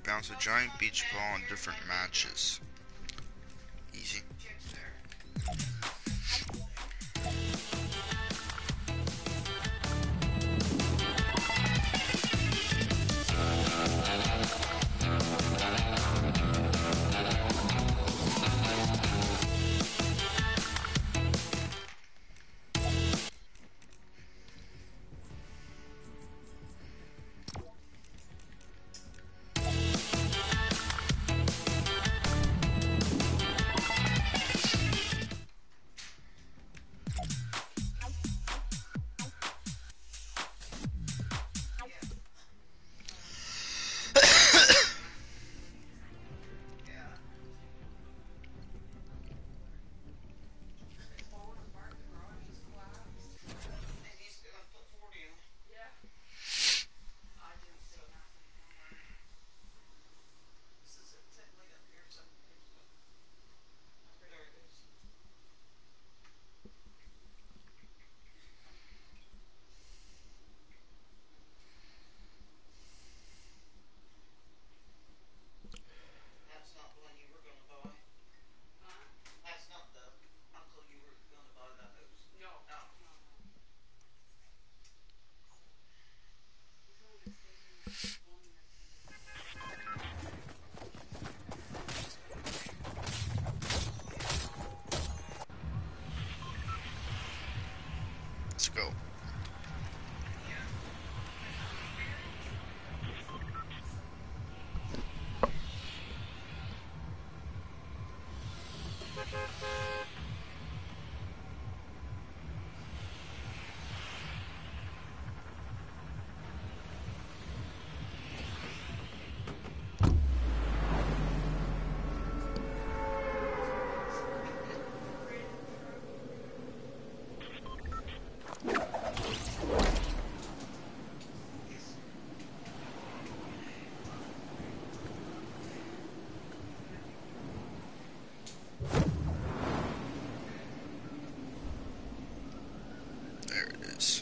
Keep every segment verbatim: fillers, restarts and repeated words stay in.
Bounce a giant beach ball in different matches. Easy. Let's go. There it is.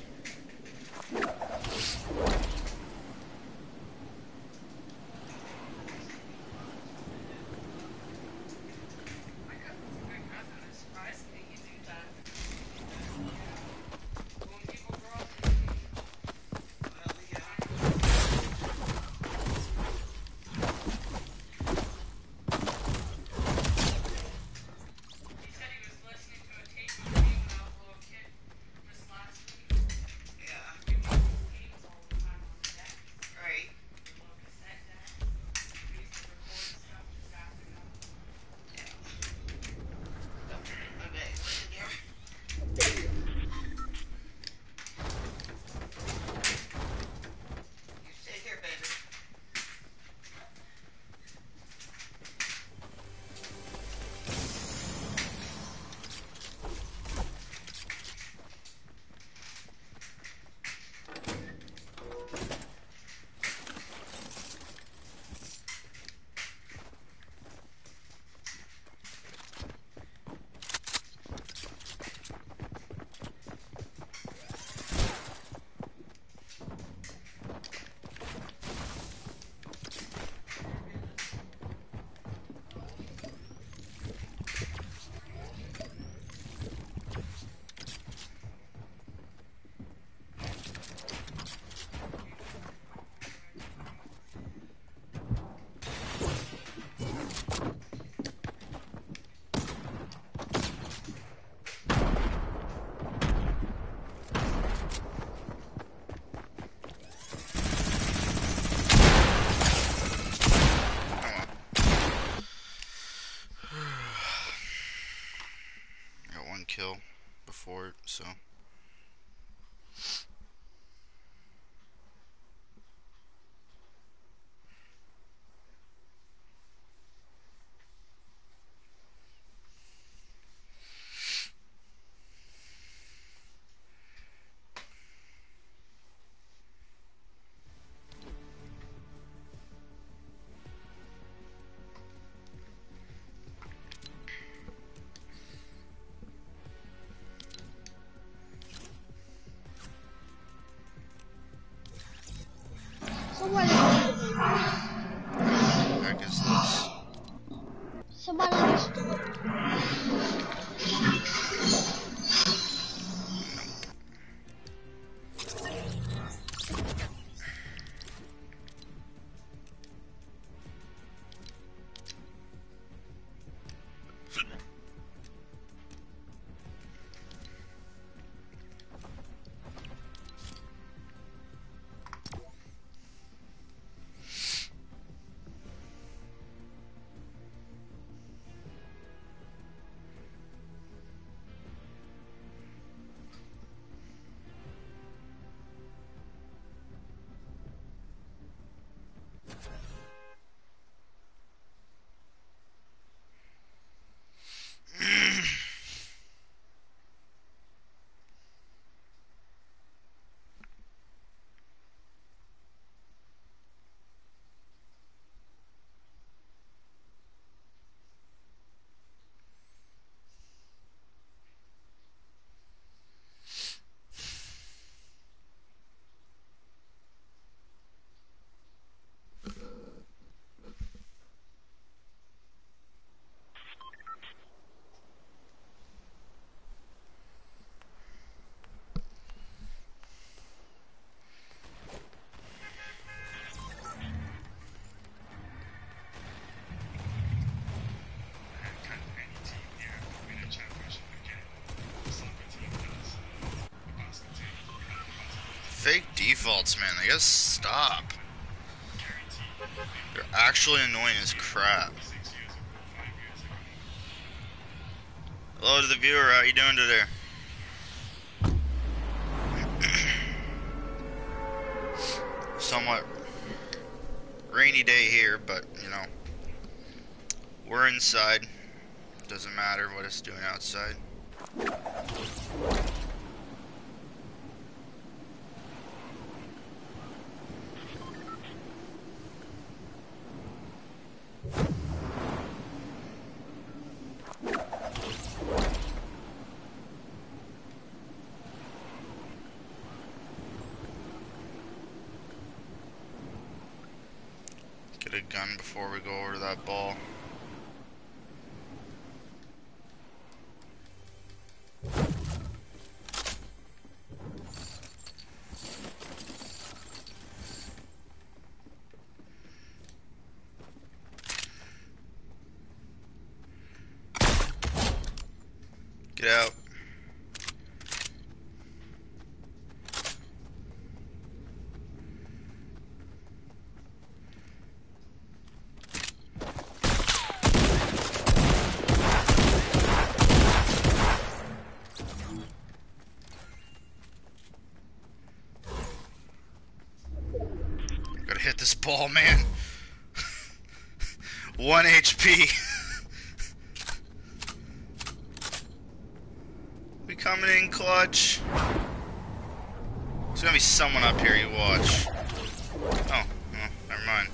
Kill before it, so coba lagi coba. Fake defaults, man. They gotta stop. They're actually annoying as crap. Hello to the viewer. How you doing today? Somewhat rainy day here, but you know, we're inside. Doesn't matter what it's doing outside. Get a gun before we go over to that ball. Get out. Gotta hit this ball, man. One H P. We coming in clutch. There's gonna be someone up here, you watch. Oh, well, never mind.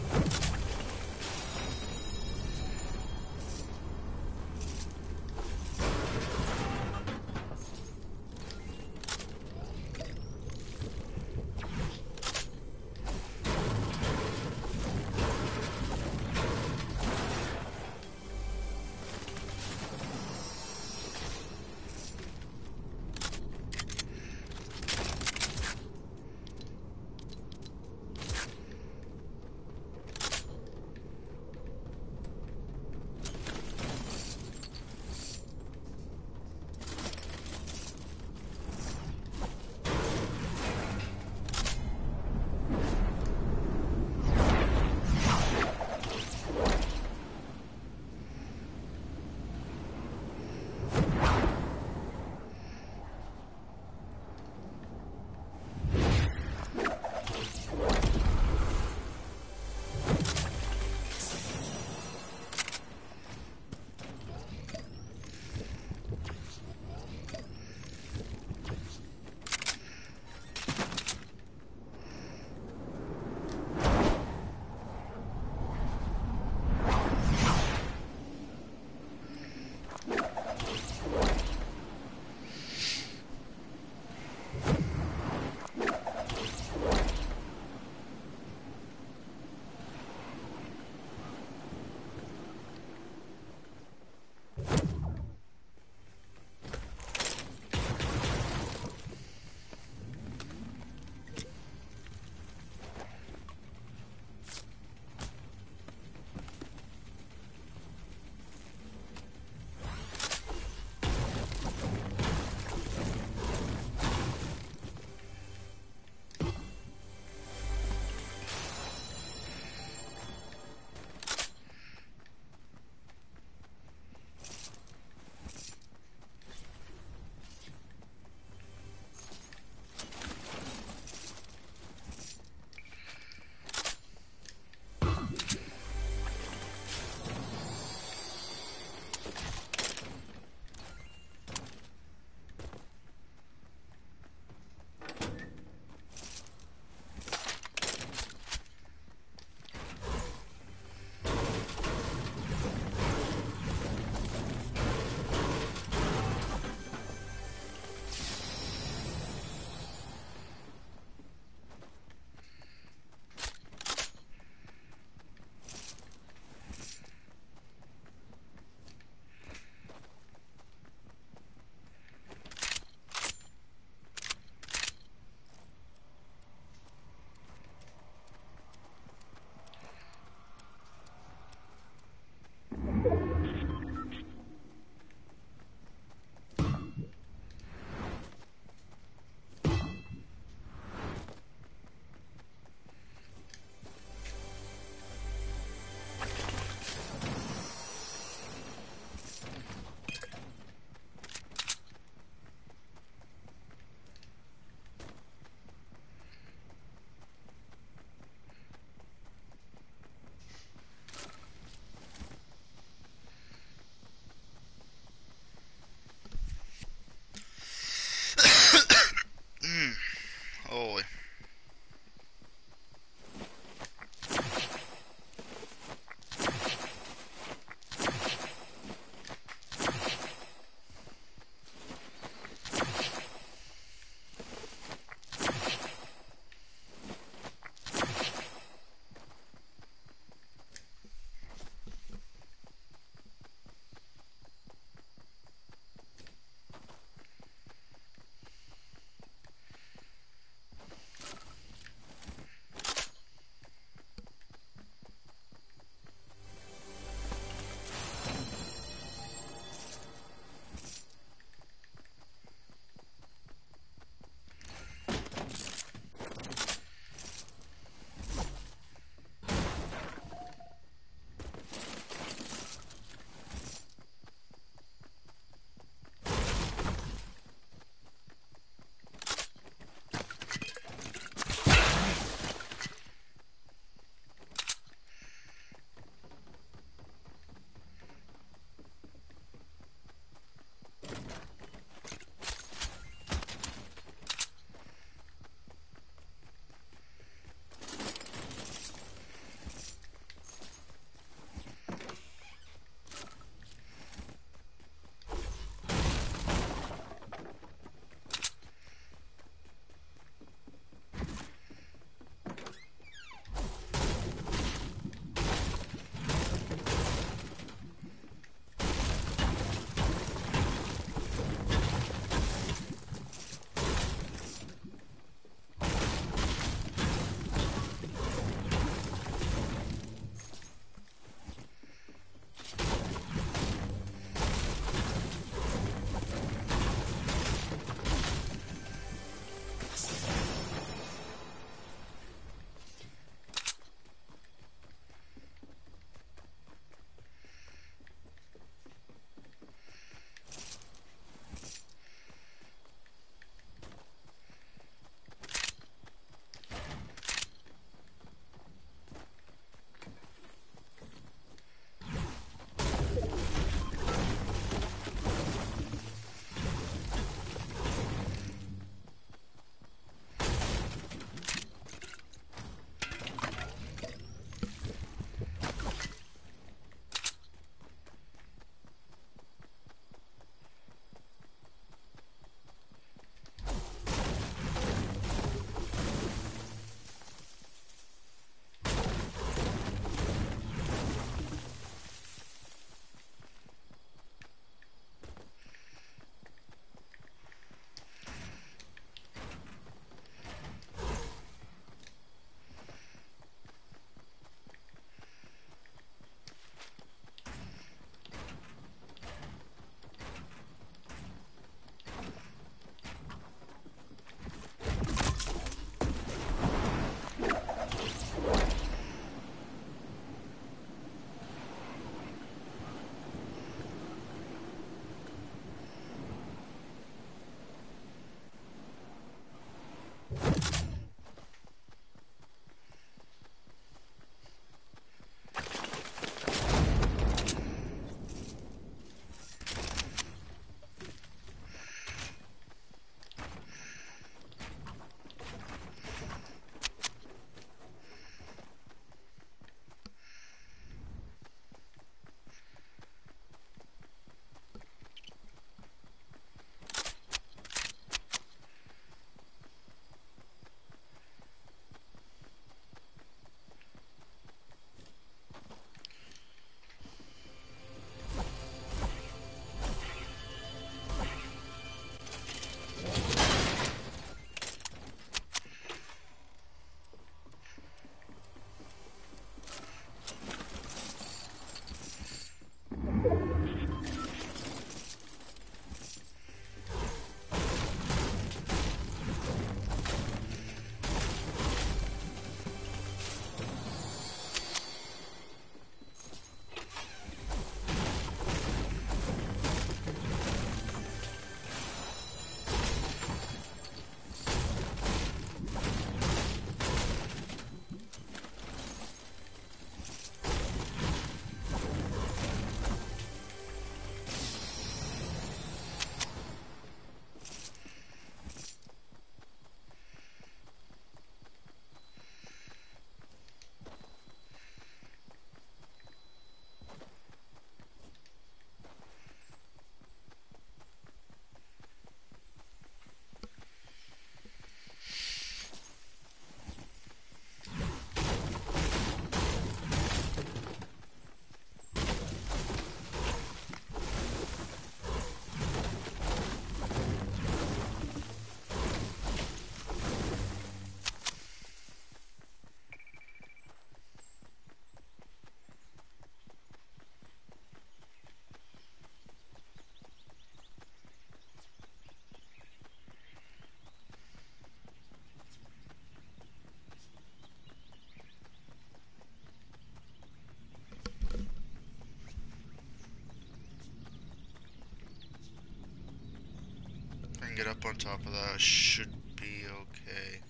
get up on top of that, I should be okay.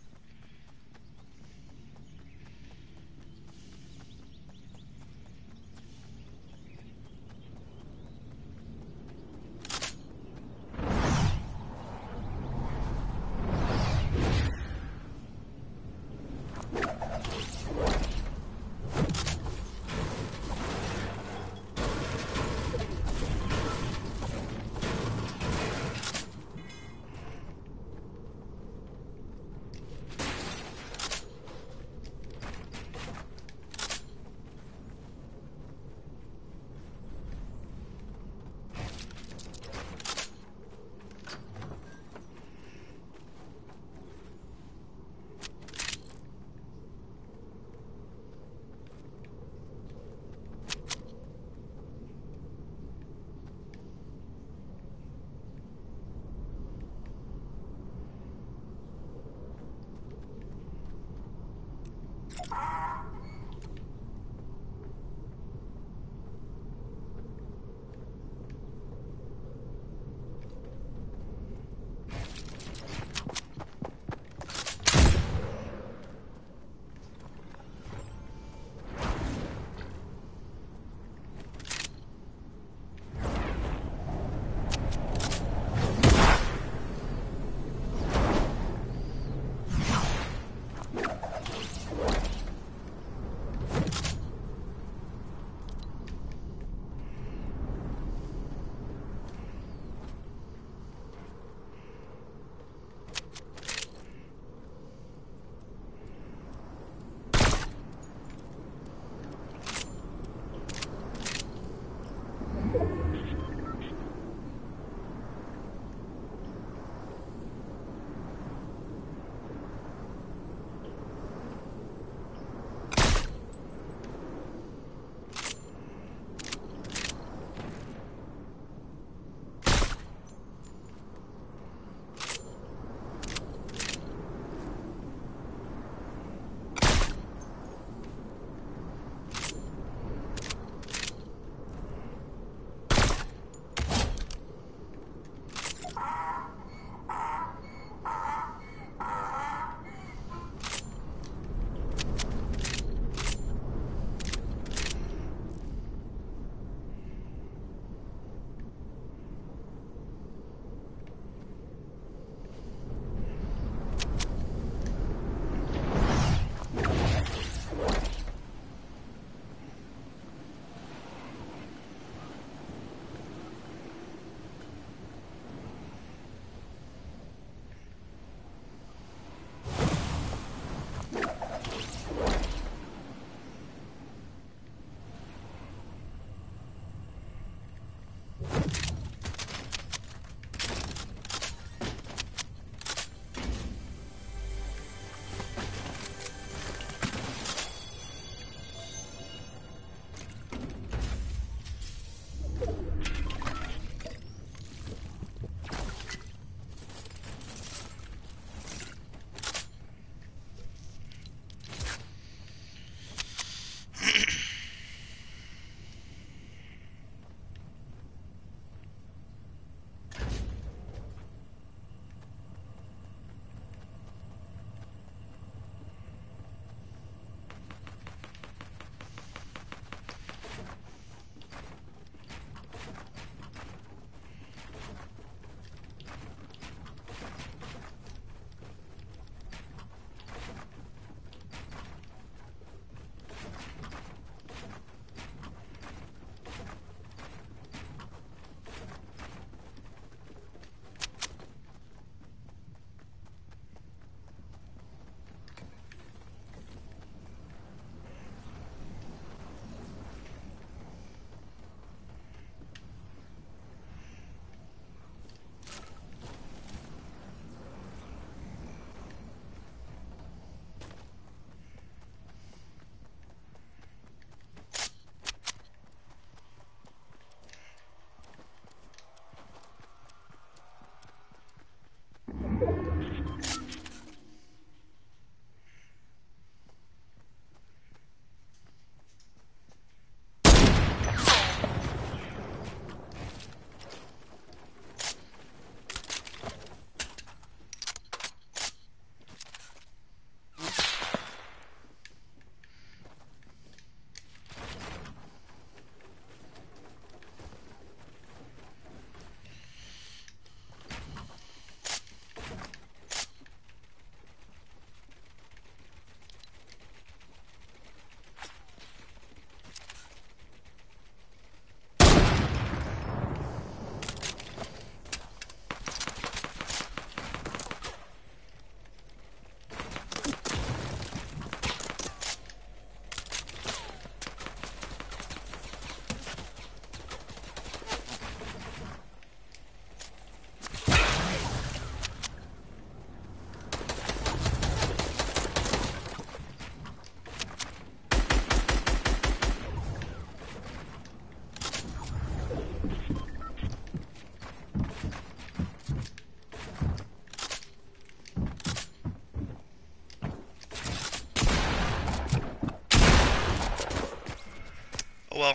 well.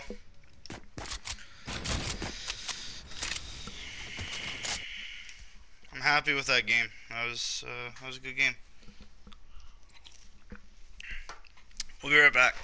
I'm happy with that game. That was uh, that was a good game. We'll be right back.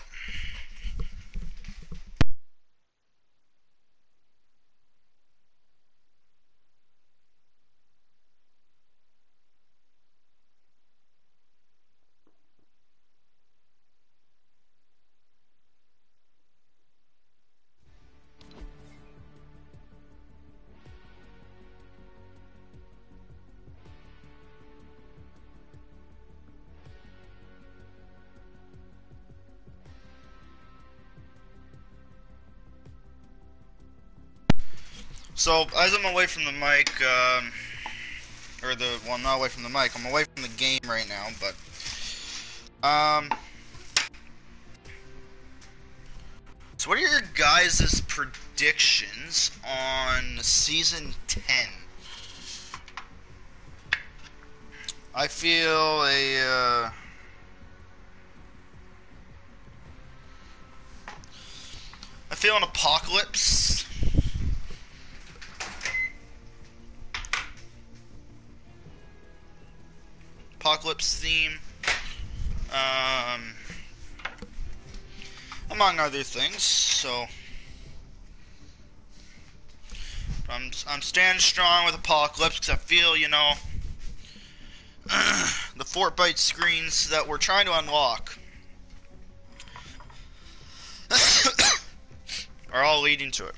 So, as I'm away from the mic, um, or the, well, I'm not away from the mic, I'm away from the game right now, but, um, so what are your guys' predictions on Season ten? I feel a, uh, I feel an apocalypse. Apocalypse theme, um, among other things. So I'm I'm standing strong with Apocalypse because I feel, you know, the Fortbyte screens that we're trying to unlock are all leading to it.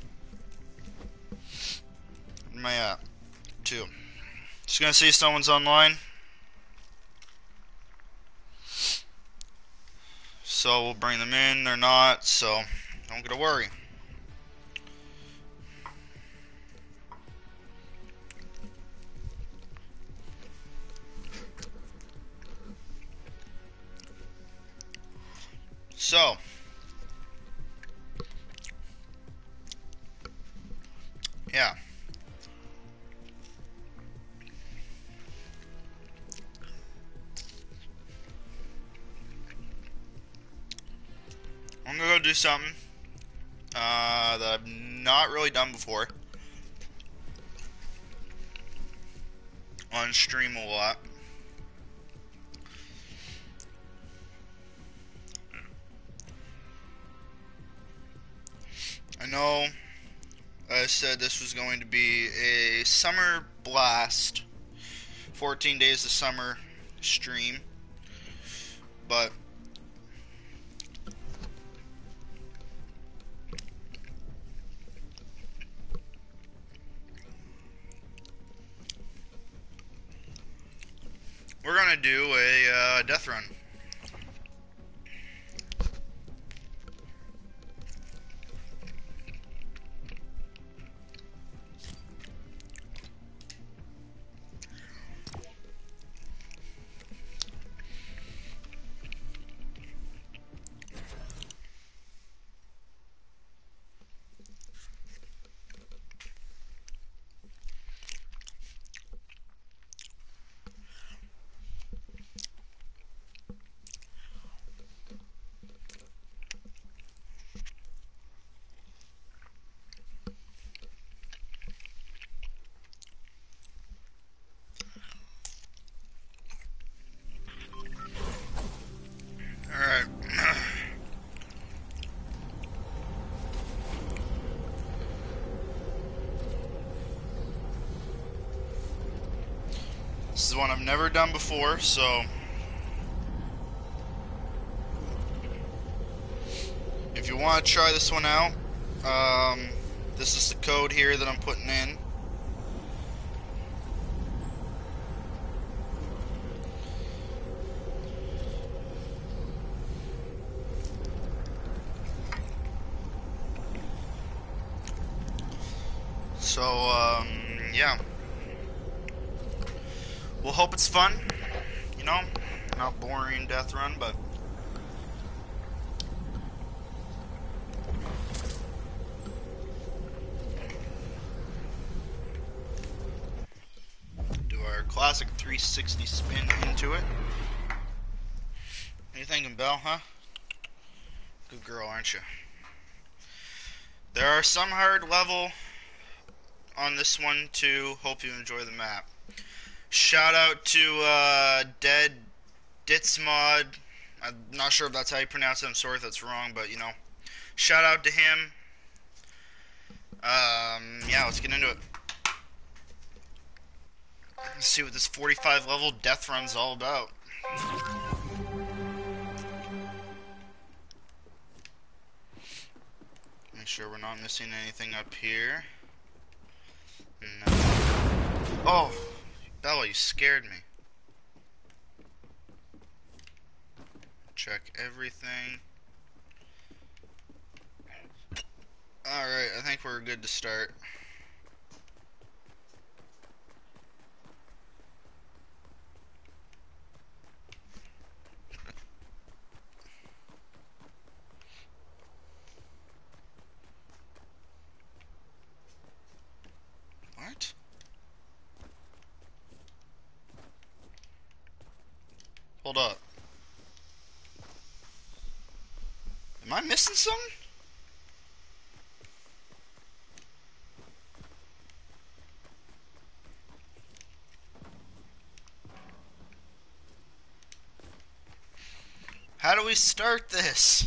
My app too. Just gonna see if someone's online. So we'll bring them in. They're not, so don't get to worry. So yeah. I'm gonna go do something uh, that I've not really done before on stream a lot. I know I said this was going to be a summer blast, fourteen days of summer stream, but we're gonna do a uh, death run. Alright. This is one I've never done before, so if you want to try this one out, um, this is the code here that I'm putting in. So, um, yeah. We'll hope it's fun, you know, not boring death run, but do our classic three sixty spin into it. What are you thinking, Belle, huh? Good girl, aren't you? There are some hard level on this one too. Hope you enjoy the map. Shout out to uh, Dead Ditsmod. I'm not sure if that's how you pronounce it. I'm sorry if that's wrong, but you know, shout out to him. Um, yeah, let's get into it. Let's see what this forty-five level death run's all about. Make sure we're not missing anything up here. No. Oh, Bella, you scared me. Check everything. Alright, I think we're good to start. What? Hold up. Am I missing something? How do we start this?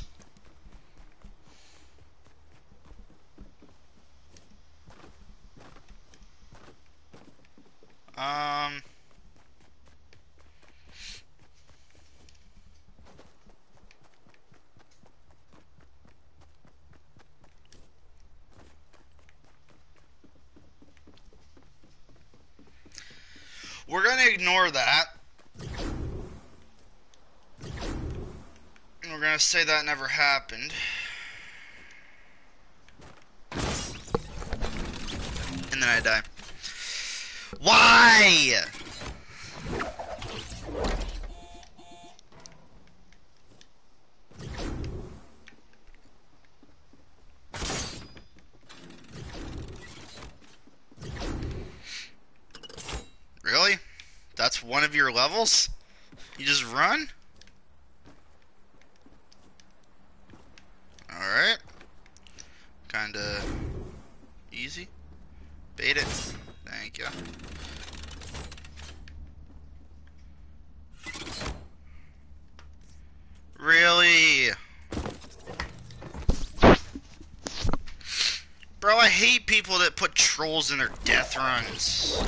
Um... We're gonna ignore that. We're gonna say that never happened. And then I die. Why? Really? That's one of your levels? You just run? Alright. Kinda easy. Bait it. Thank you. Really? Bro, I hate people that put trolls in their death runs.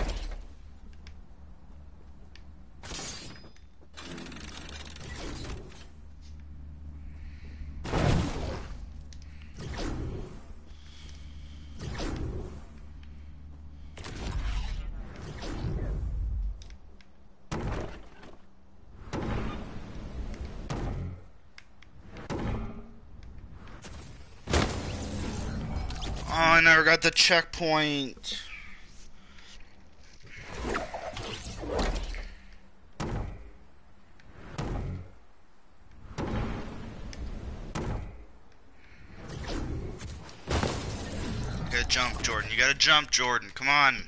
Oh, I never got the checkpoint. You gotta jump, Jordan. You gotta jump, Jordan. Come on.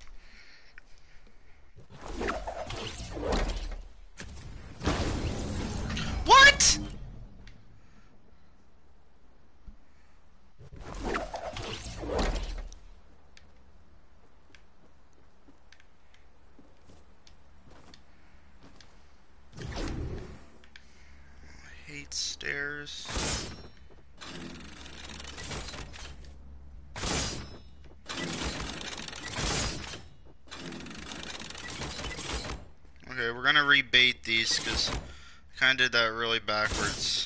What? I hate stairs. Okay, we're gonna rebait these because I kinda did that really backwards.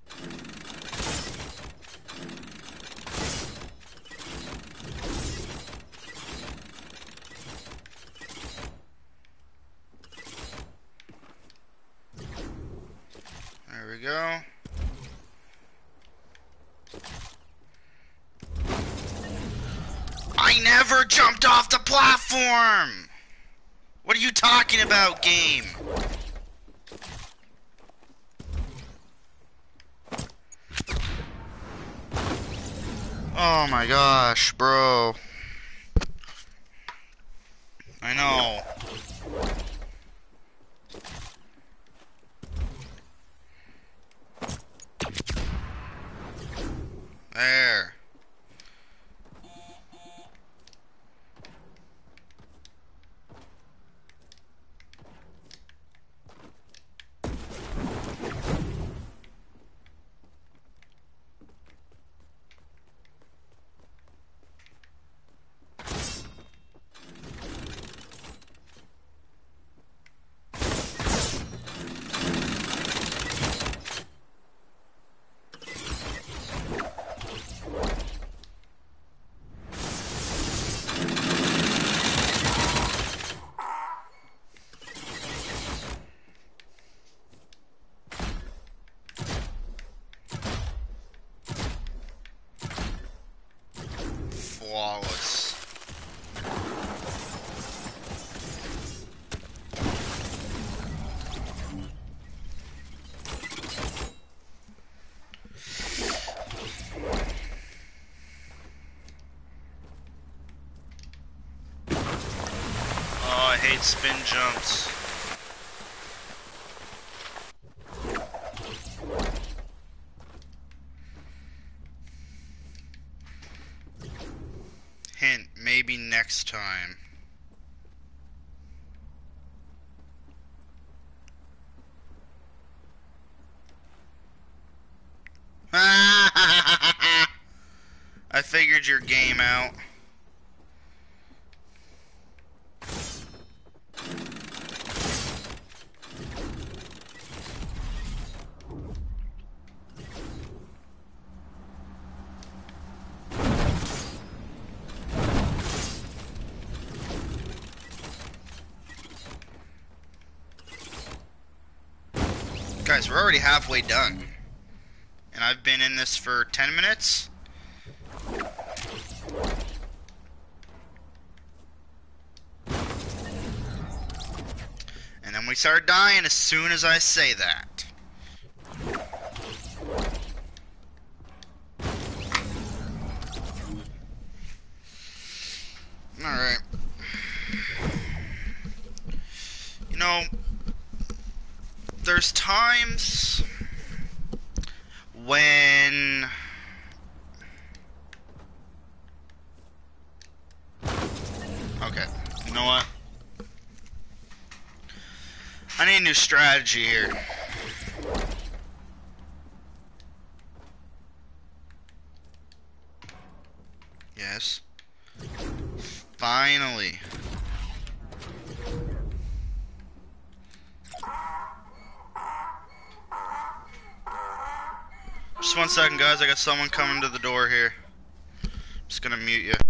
There we go. I never jumped off the platform! What are you talking about, game? Oh my gosh, bro. I know. There. flawless. Oh, I hate spin jumps. Hint, maybe next time. I figured your game out. Guys, we're already halfway done. And I've been in this for ten minutes. And then we start dying as soon as I say that. Alright. You know, there's times when okay, you know what? I need a new strategy here. Yes. Finally. Just one second, guys. I got someone coming to the door here. Just gonna mute you.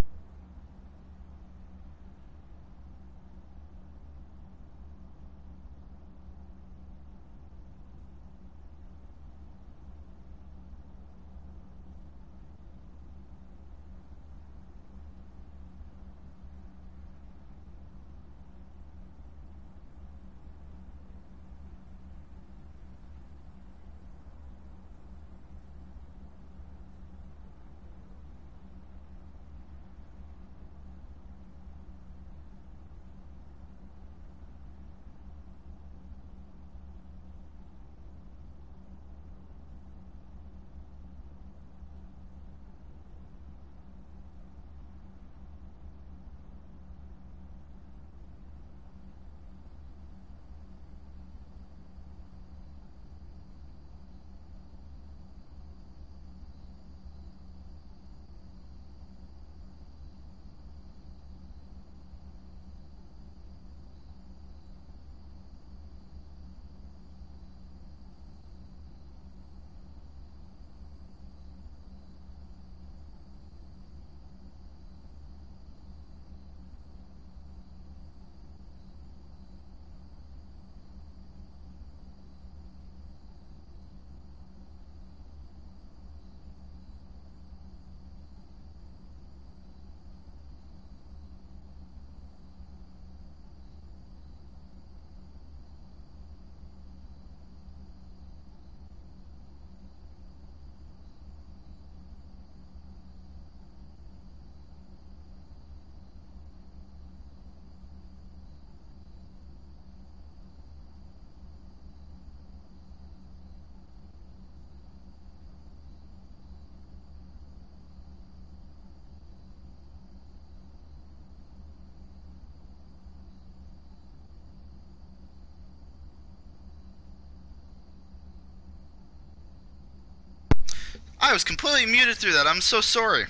I was completely muted through that. I'm so sorry.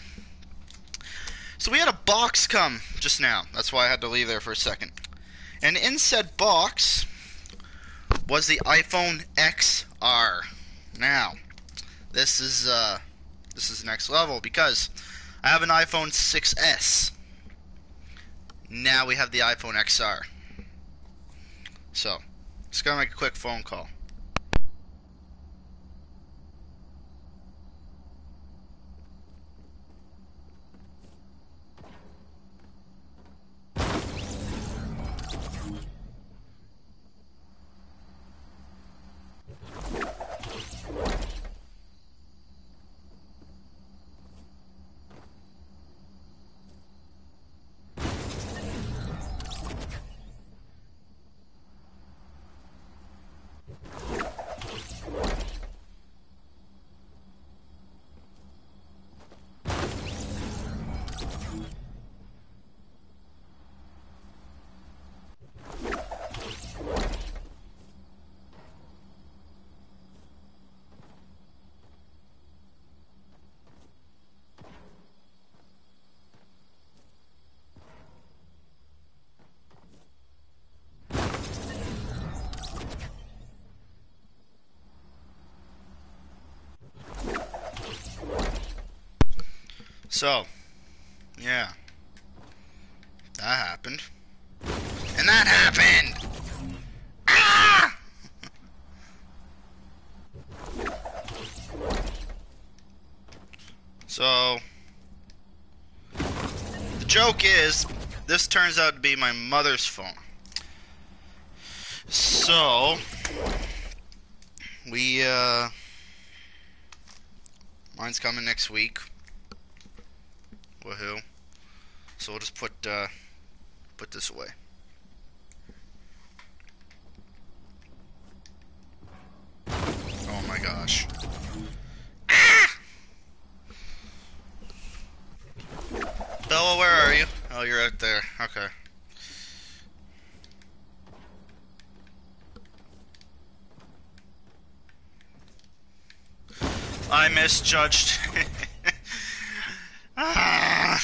So we had a box come just now. That's why I had to leave there for a second. And in said box was the iPhone X R. Now, this is uh, this is next level because I have an iPhone six S. Now we have the iPhone X R. So, just gonna make a quick phone call. So, yeah. That happened. And that happened! Ah! So, the joke is, this turns out to be my mother's phone. So, we, uh, mine's coming next week. Woohoo. So we'll just put, uh, put this away. Oh my gosh. Ah! Bella, where are you? Oh, you're out there. Okay. I misjudged. Ah.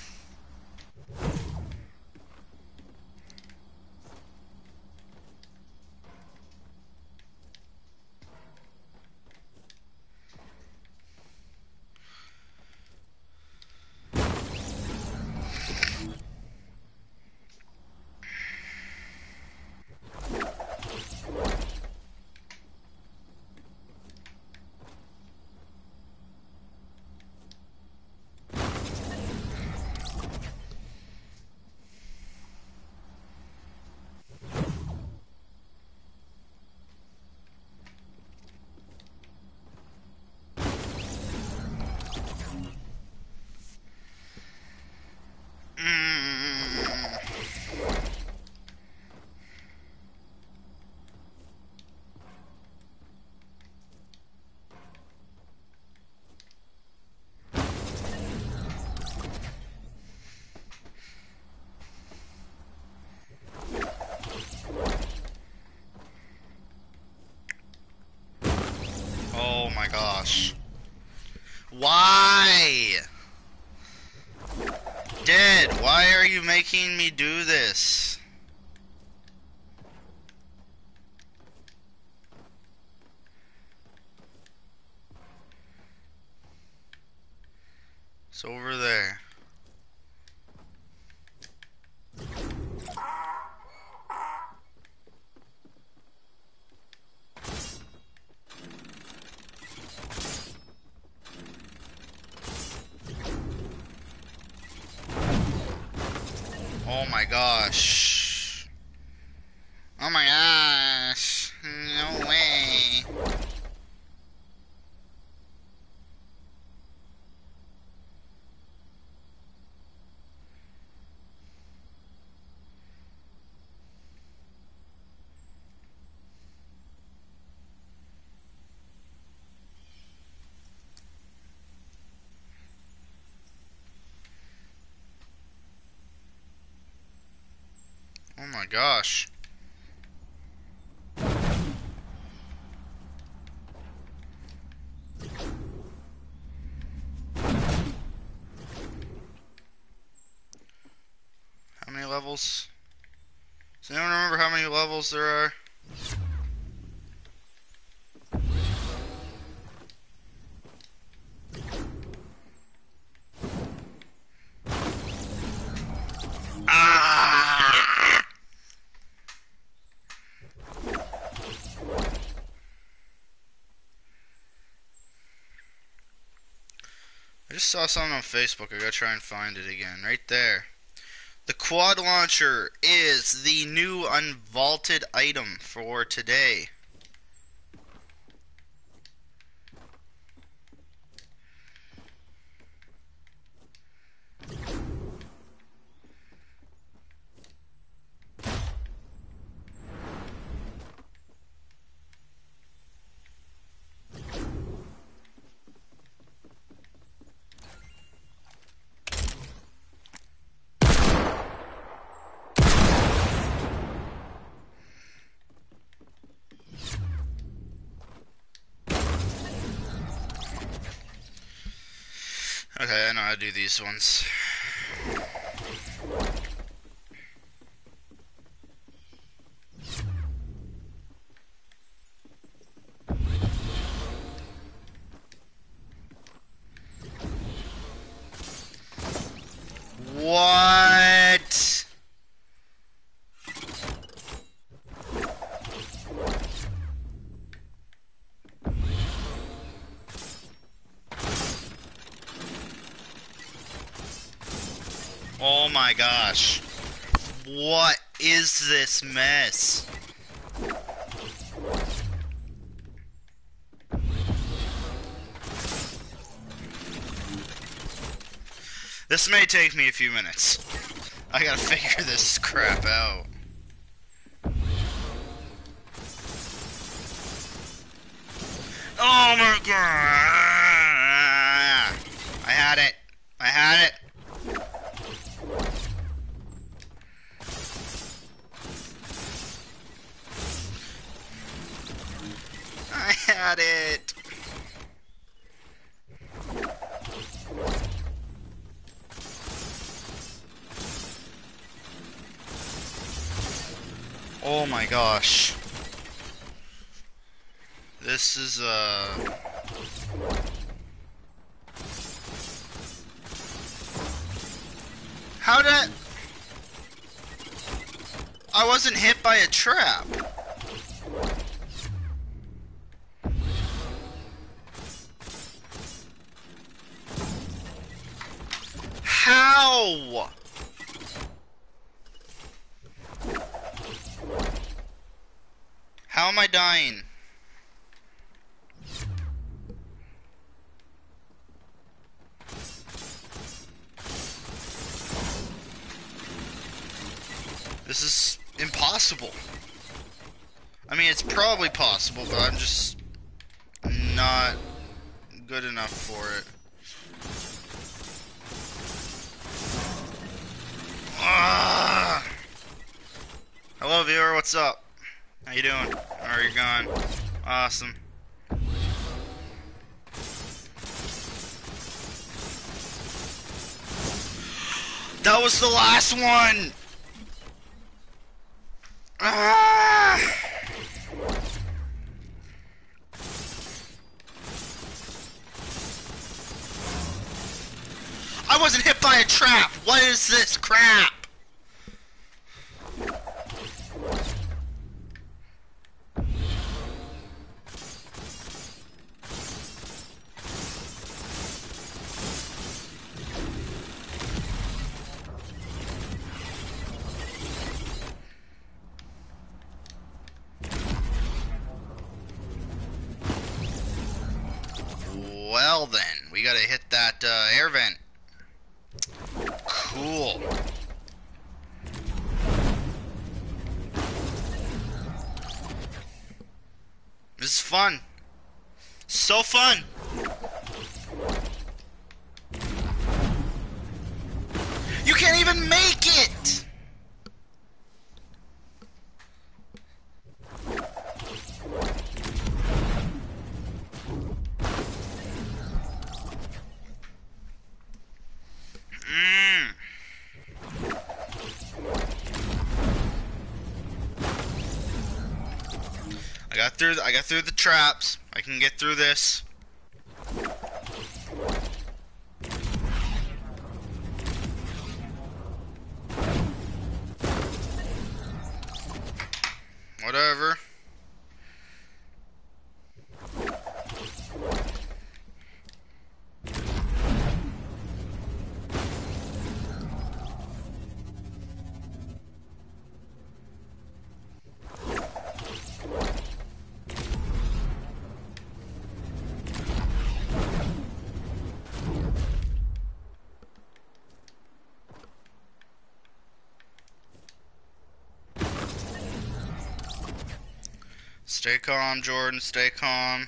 Oh my gosh. Why? Dad, why are you making me do this? It's over there. Oh my gosh. Oh my gosh. No way. Oh my gosh. How many levels? Does anyone remember how many levels there are? Ah! I just saw something on Facebook. I gotta try and find it again. Right there. The quad launcher is the new unvaulted item for today. Okay, I know how to do these ones. What? Oh my gosh. What is this mess? This may take me a few minutes. I gotta figure this crap out. Oh my god! I had it. I had it. I had it. Oh my gosh. This is, uh... How did... I wasn't hit by a trap. How? How am I dying? This is impossible. I mean, it's probably possible, but I'm just not good enough for it. Ah! Hello, viewer. What's up? How you doing? How are you going? Awesome. That was the last one. Ah! I wasn't hit by a trap. What is this crap? Well then, we gotta hit that uh, air vent. Cool. This is fun. So fun. You can't even make it. Mm. I got through. The, I got through the traps. I can get through this. Whatever. Stay calm, Jordan. Stay calm.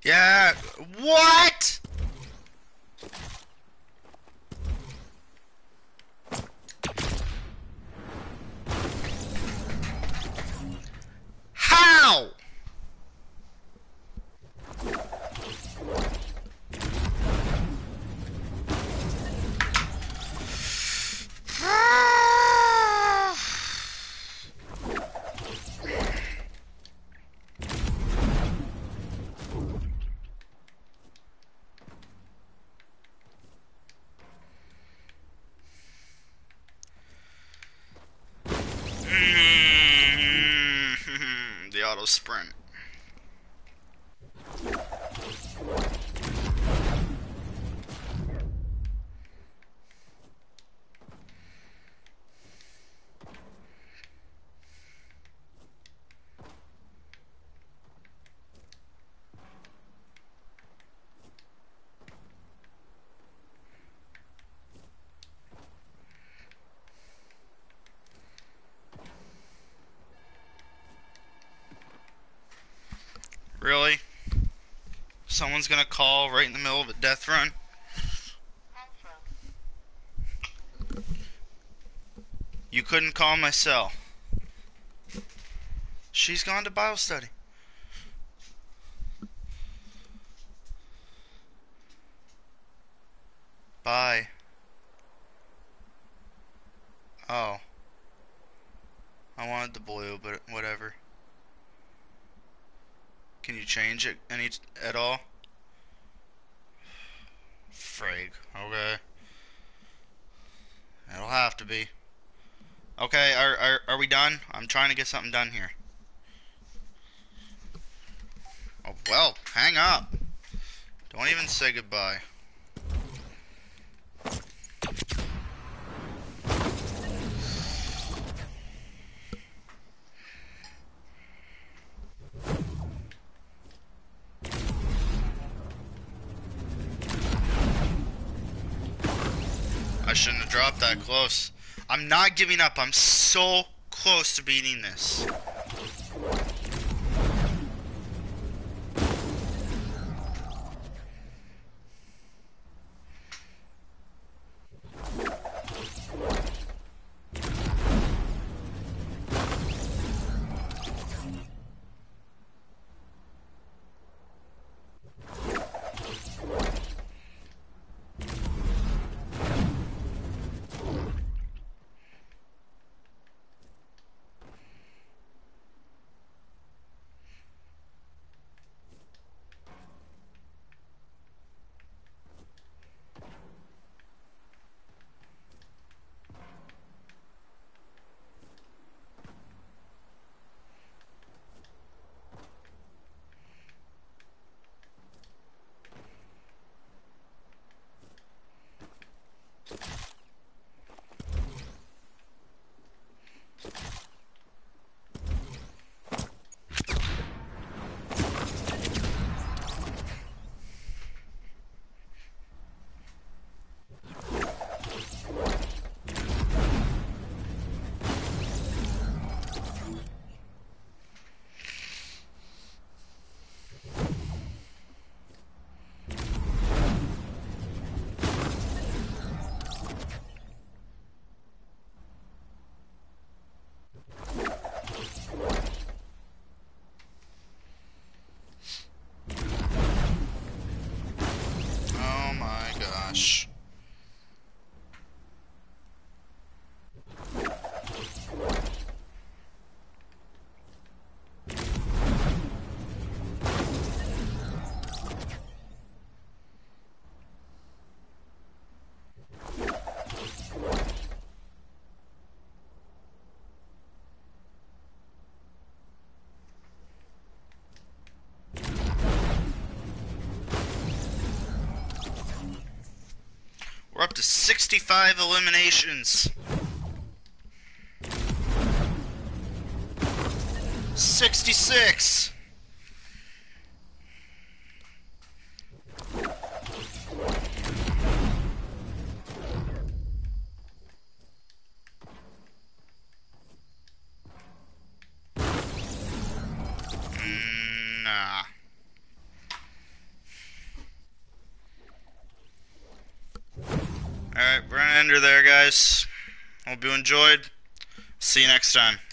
Yeah. What? How? The auto sprint. Really? Someone's gonna call right in the middle of a death run? You couldn't call my cell. She's gone to Bible study. Bye. Oh. I wanted the blue, but whatever. Can you change it any at all? Frig. Okay. It'll have to be. Okay, are, are, are we done? I'm trying to get something done here. Oh, well, hang up. Don't even say goodbye. I shouldn't have dropped that close. I'm not giving up. I'm so close to beating this. Oh my gosh. We're up to sixty-five eliminations. sixty-six. Mm, nah. ender there, guys. Hope you enjoyed. See you next time.